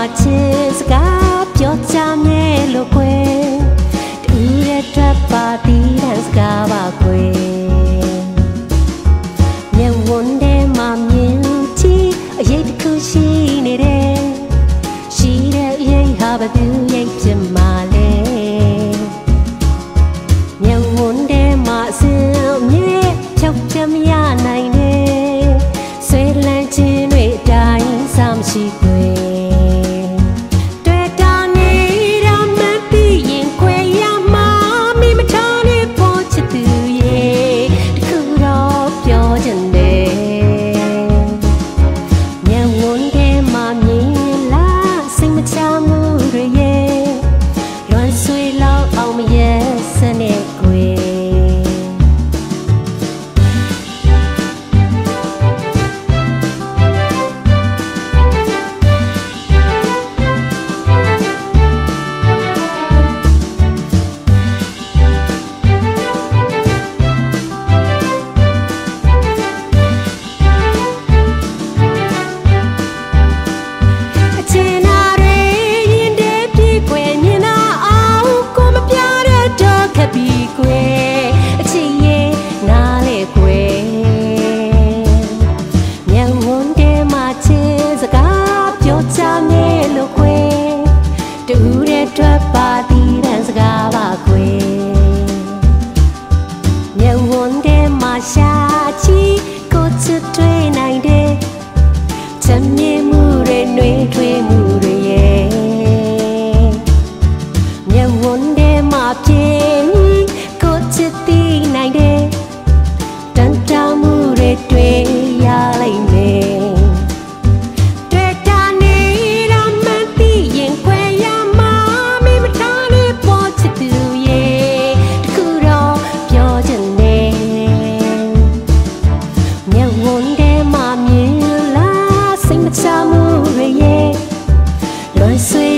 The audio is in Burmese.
ချင်းစကားပြောကြမြဲလို့ခွဲတူတဲ့ထွက်ပါတီးတဲ့စကားပါခွဲမျက်ဝန်းထဲမှာမြင်ကြည့်အရေးတစ်ခုရှိနေတယ်ရှိတဲ့အရေးဟာဘယ်သူရိပ်ဖြစ်မှာလဲမျက်ဝန်းထဲမှာအစင်အမြဲဖြောက်ပြမရနိုင်နဲ့ဆွဲလန်းခြင်းတွေအတိုင်းစာမရှိခွဲထွက်ပါတီးတဲ့စကားပါခွေမျက်ဝန်းထဲမှာရှာချီကိုချစ်တွေ့နိုင်တယ်ချမ်းမြေ့မှုတွေနှွေးထွေးမှုတွေရဲ့မျက်ဝန်းထဲမှာပြင်းကိုချစ်သိနိုင်တယ်တန်တောင်မှုတွေတွေ့ရလိမ့်မယ်လွန်ဆွေ